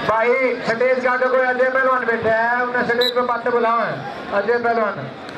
भाई स्टेज का कोई अजय पहलवान बैठा है, उन्हें स्टेज पे बातें बुलाओ। अजय पहलवान